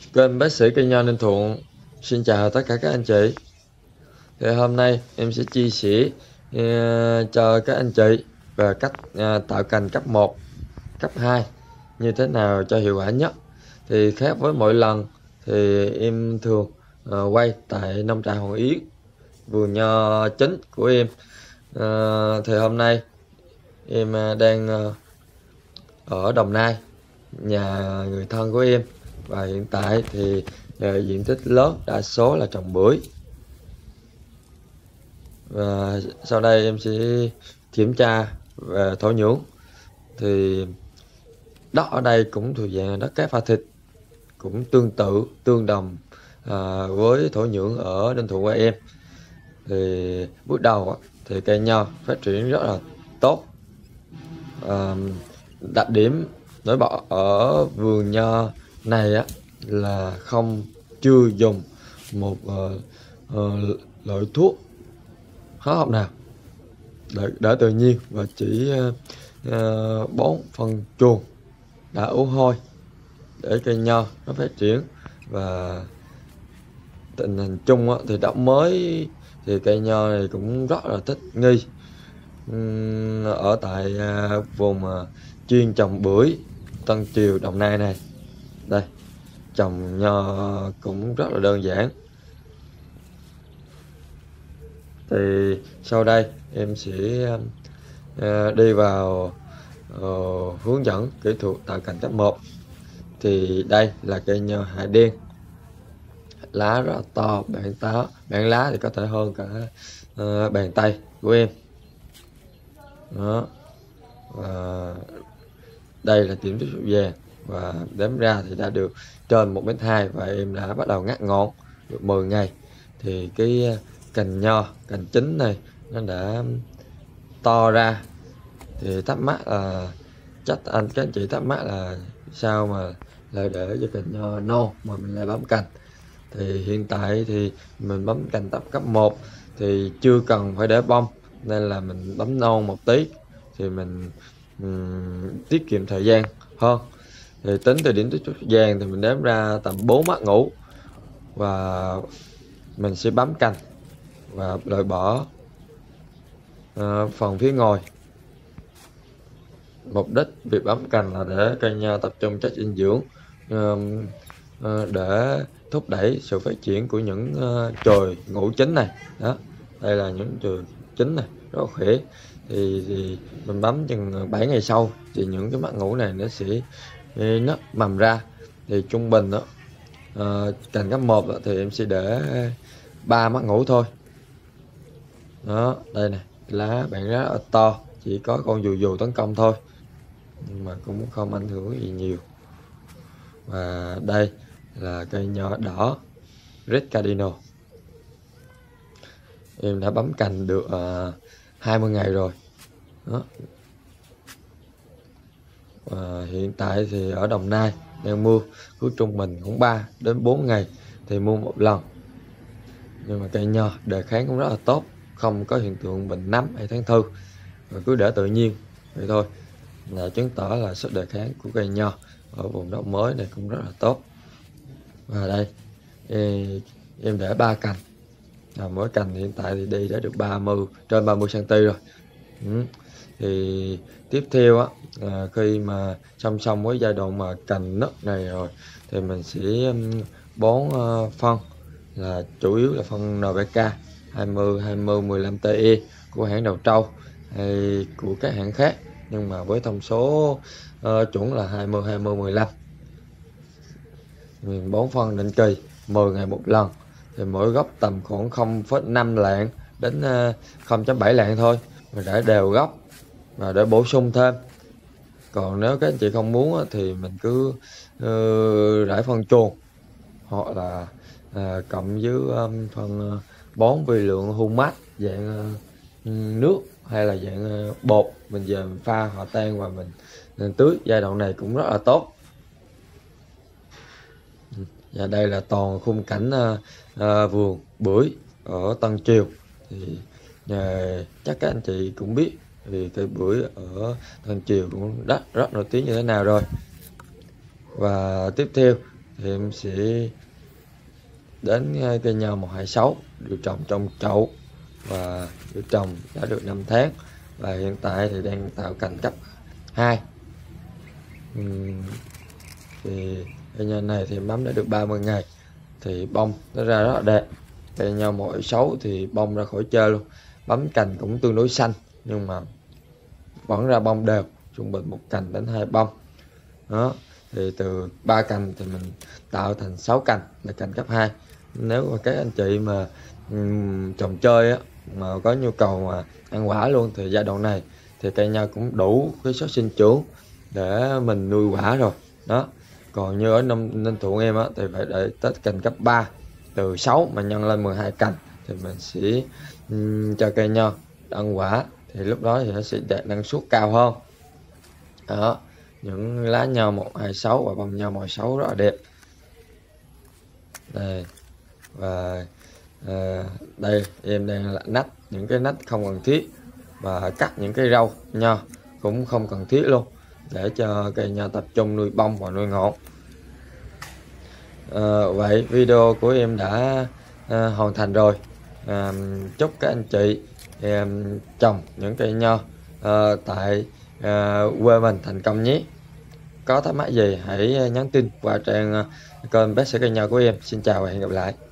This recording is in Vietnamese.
Kênh Bác sĩ Cây Nho Ninh Thuận xin chào tất cả các anh chị. Thì hôm nay em sẽ chia sẻ cho các anh chị về cách tạo cành cấp 1, cấp 2 như thế nào cho hiệu quả nhất. Thì khác với mỗi lần thì em thường quay tại nông trại Hoàng Yến, vườn nho chính của em. Thì hôm nay em đang ở Đồng Nai, nhà người thân của em, và hiện tại thì diện tích lớn đa số là trồng bưởi. Và sau đây em sẽ kiểm tra về thổ nhưỡng. Thì đất ở đây cũng thuộc dạng đất cát pha thịt, cũng tương đồng với thổ nhưỡng ở Ninh Thuận của em. Thì bước đầu thì cây nho phát triển rất là tốt. Đặc điểm nổi bật ở vườn nho này là chưa dùng một loại thuốc hóa học nào, để tự nhiên, và chỉ bón phân chuồng đã ủ hôi để cây nho nó phát triển. Và tình hình chung thì đất mới thì cây nho này cũng rất là thích nghi. Ở tại vùng chuyên trồng bưởi Tân Triều, Đồng Nai này, đây trồng nho cũng rất là đơn giản. Thì sau đây em sẽ đi vào hướng dẫn kỹ thuật tạo cành cấp 1. Thì đây là cây nho Hà Đen, lá rất là to, bản lá thì có thể hơn cả bàn tay của em đó. Và đây là điểm tiếp xúc vàng, và đếm ra thì đã được trên 1,2 m, và em đã bắt đầu ngắt ngọn được 10 ngày. Thì cái cành chính này nó đã to ra. Thì thắc mắc là các anh chị thắc mắc là sao mà lại để cho cành nho non mà mình lại bấm cành. Thì hiện tại thì mình bấm cành tập cấp 1 thì chưa cần phải để bông, nên là mình bấm non một tí thì mình tiết kiệm thời gian hơn. Thì tính từ điểm tiếp xúc vàng thì mình đếm ra tầm 4 mắt ngủ, và mình sẽ bấm cành và loại bỏ phần phía ngoài. Mục đích việc bấm cành là để cây nho tập trung chất dinh dưỡng, để thúc đẩy sự phát triển của những chồi ngũ chính này đó. Đây là những chồi chính này rất là khỏe. Thì mình bấm chừng 7 ngày sau thì những cái mắt ngũ này nó sẽ nó mầm ra. Thì trung bình đó, cành cấp 1 thì em sẽ để 3 mắt ngũ thôi đó. Đây này, lá bản rất là to, chỉ có con dù tấn công thôi, nhưng mà cũng không ảnh hưởng gì nhiều. Và đây là cây nho đỏ Red Cardinal, em đã bấm cành được 20 ngày rồi đó. Và hiện tại thì ở Đồng Nai đang mưa, cứ trung bình cũng 3 đến 4 ngày thì mua một lần. Nhưng mà cây nho đề kháng cũng rất là tốt, không có hiện tượng bệnh nấm hay thán thư, và cứ để tự nhiên vậy thôi là chứng tỏ là sức đề kháng của cây nho ở vùng đất mới này cũng rất là tốt. Và đây em để 3 cành, mỗi cành hiện tại thì đi đã được trên 30 cm rồi. Thì tiếp theo khi mà song với giai đoạn mà cành nứt này rồi thì mình sẽ bón phân, là chủ yếu là phân NPK 20-20-15 TE của hãng Đầu Trâu hay của các hãng khác, nhưng mà với thông số chuẩn là 20-20-15. Mình bón phân định kỳ 10 ngày một lần, thì mỗi gốc tầm khoảng 0,5 lạng đến 0,7 lạng thôi, và để đều gốc và để bổ sung thêm. Còn nếu các anh chị không muốn thì mình cứ rải phân chuồng, hoặc là cộng với phần bón vi lượng humat dạng nước hay là dạng bột, mình về mình pha hòa tan và mình tưới. Giai đoạn này cũng rất là tốt. Và đây là toàn khung cảnh vườn bưởi ở Tân Triều. Thì chắc các anh chị cũng biết thì cây bưởi ở Tân Triều cũng rất nổi tiếng như thế nào rồi. Và tiếp theo thì em sẽ đến cây nho 126 được trồng trong chậu và được trồng đã được 5 tháng và hiện tại thì đang tạo cành cấp 2. Thì cây nho này thì bấm đã được 30 ngày thì bông nó ra rất là đẹp. Cây nho 126 thì bông ra khỏi chơi luôn, bấm cành cũng tương đối xanh nhưng mà vẫn ra bông đều, trung bình một cành đến 2 bông. Đó, thì từ 3 cành thì mình tạo thành 6 cành là cành cấp 2. Nếu mà các anh chị mà trồng chơi á, mà có nhu cầu mà ăn quả luôn thì giai đoạn này thì cây nho cũng đủ cái suất sinh trưởng để mình nuôi quả rồi. Đó, còn như ở Ninh Thuận em á thì phải đợi tới cành cấp 3, từ 6 mà nhân lên 12 cành thì mình sẽ cho cây nho ăn quả, thì lúc đó thì nó sẽ đạt năng suất cao hơn. Đó, những lá nho 126 và bông nho 126 rất là đẹp đây. Và đây em đang nách những cái nách không cần thiết và cắt những cái rau nho cũng không cần thiết luôn, để cho cây nho tập trung nuôi bông và nuôi ngọn. Vậy video của em đã hoàn thành rồi. Chúc các anh chị trồng những cây nho tại quê mình thành công nhé. Có thắc mắc gì hãy nhắn tin qua trang kênh Bác Sĩ Cây Nho của em. Xin chào và hẹn gặp lại.